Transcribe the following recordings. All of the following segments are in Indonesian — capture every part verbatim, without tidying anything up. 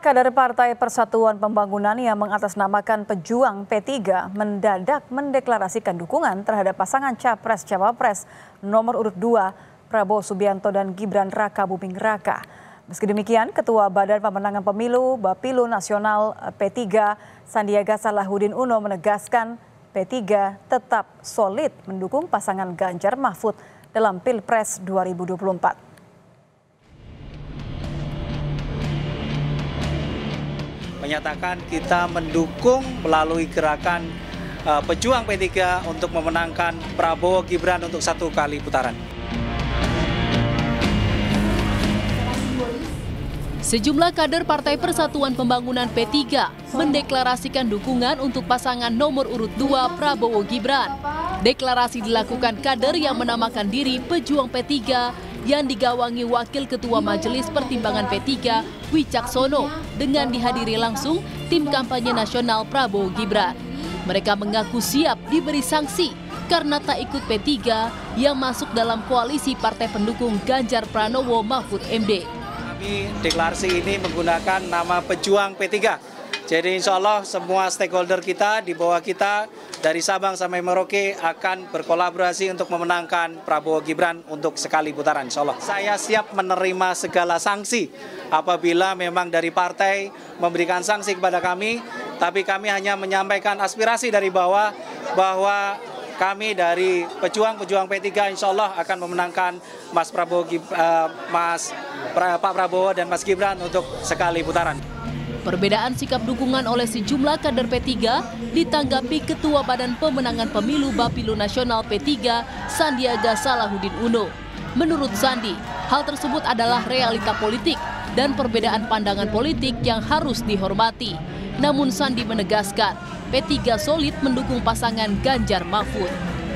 Kader Partai Persatuan Pembangunan yang mengatasnamakan pejuang P tiga mendadak mendeklarasikan dukungan terhadap pasangan Capres-Cawapres nomor urut dua Prabowo Subianto dan Gibran Rakabuming Raka. Meski demikian, Ketua Badan Pemenangan Pemilu Bapilu Nasional P tiga Sandiaga Salahuddin Uno menegaskan P tiga tetap solid mendukung pasangan Ganjar Mahfud dalam Pilpres dua ribu dua puluh empat. Menyatakan kita mendukung melalui gerakan uh, pejuang P tiga untuk memenangkan Prabowo Gibran untuk satu kali putaran. Sejumlah kader Partai Persatuan Pembangunan P tiga mendeklarasikan dukungan untuk pasangan nomor urut dua Prabowo Gibran. Deklarasi dilakukan kader yang menamakan diri Pejuang P tiga yang digawangi Wakil Ketua Majelis Pertimbangan P tiga Wicaksono dengan dihadiri langsung tim kampanye nasional Prabowo Gibran. Mereka mengaku siap diberi sanksi karena tak ikut P tiga yang masuk dalam koalisi partai pendukung Ganjar Pranowo Mahfud M D. Kami deklarasi ini menggunakan nama Pejuang P tiga. Jadi insya Allah semua stakeholder kita di bawah kita dari Sabang sampai Merauke akan berkolaborasi untuk memenangkan Prabowo Gibran untuk sekali putaran insya Allah. Saya siap menerima segala sanksi apabila memang dari partai memberikan sanksi kepada kami, tapi kami hanya menyampaikan aspirasi dari bawah bahwa kami dari pejuang-pejuang P tiga insya Allah akan memenangkan Mas Prabowo, uh, Mas pra, Pak Prabowo dan Mas Gibran untuk sekali putaran. Perbedaan sikap dukungan oleh sejumlah kader P tiga ditanggapi Ketua Badan Pemenangan Pemilu Bapilu Nasional P tiga Sandiaga Salahuddin Uno. Menurut Sandi, hal tersebut adalah realita politik dan perbedaan pandangan politik yang harus dihormati. Namun Sandi menegaskan, P tiga solid mendukung pasangan Ganjar Mahfud.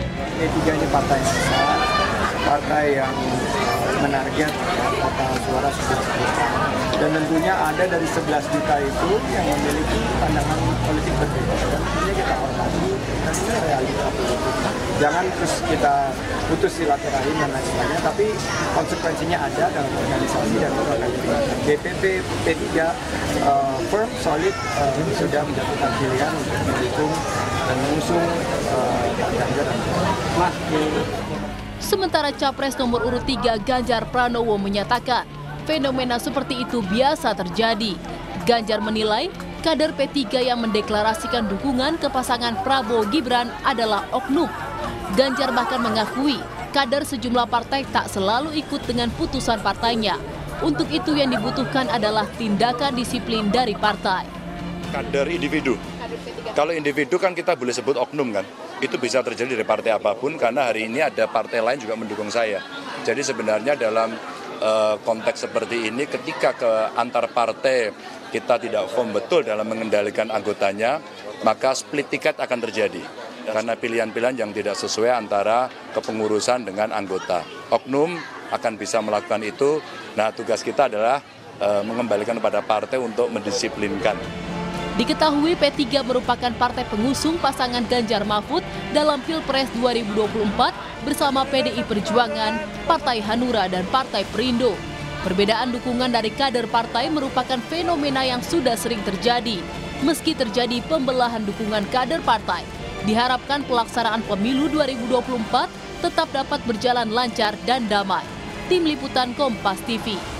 P tiga ini partai yang besar, partai yang menarget total suara sebelas juta. Dan tentunya ada dari sebelas juta itu yang memiliki pandangan politik berbeda. Dan tentunya kita hormati dan ini realita politik. Jangan terus kita putus silaturahim dan lain sebagainya, tapi konsekuensinya ada dalam organisasi dan organisasi. D P P P tiga uh, firm, solid, uh, sudah menjatuhkan pilihan untuk mendukung dan mengusung uh, Ganjar dan Mahfud. Sementara Capres nomor urut tiga Ganjar Pranowo menyatakan fenomena seperti itu biasa terjadi. Ganjar menilai kader P tiga yang mendeklarasikan dukungan ke pasangan Prabowo Gibran adalah oknum. Ganjar bahkan mengakui kader sejumlah partai tak selalu ikut dengan putusan partainya. Untuk itu yang dibutuhkan adalah tindakan disiplin dari partai. Kader individu. Kalau individu kan kita boleh sebut oknum kan. Itu bisa terjadi dari partai apapun karena hari ini ada partai lain juga mendukung saya. Jadi sebenarnya dalam uh, konteks seperti ini ketika ke antar partai kita tidak firm betul dalam mengendalikan anggotanya, maka split tiket akan terjadi. Karena pilihan-pilihan yang tidak sesuai antara kepengurusan dengan anggota. Oknum akan bisa melakukan itu. Nah, tugas kita adalah uh, mengembalikan kepada partai untuk mendisiplinkan. Diketahui P tiga merupakan partai pengusung pasangan Ganjar Mahfud dalam Pilpres dua ribu dua puluh empat bersama P D I Perjuangan, Partai Hanura, dan Partai Perindo. Perbedaan dukungan dari kader partai merupakan fenomena yang sudah sering terjadi. Meski terjadi pembelahan dukungan kader partai, diharapkan pelaksanaan pemilu dua ribu dua puluh empat tetap dapat berjalan lancar dan damai. Tim Liputan Kompas T V.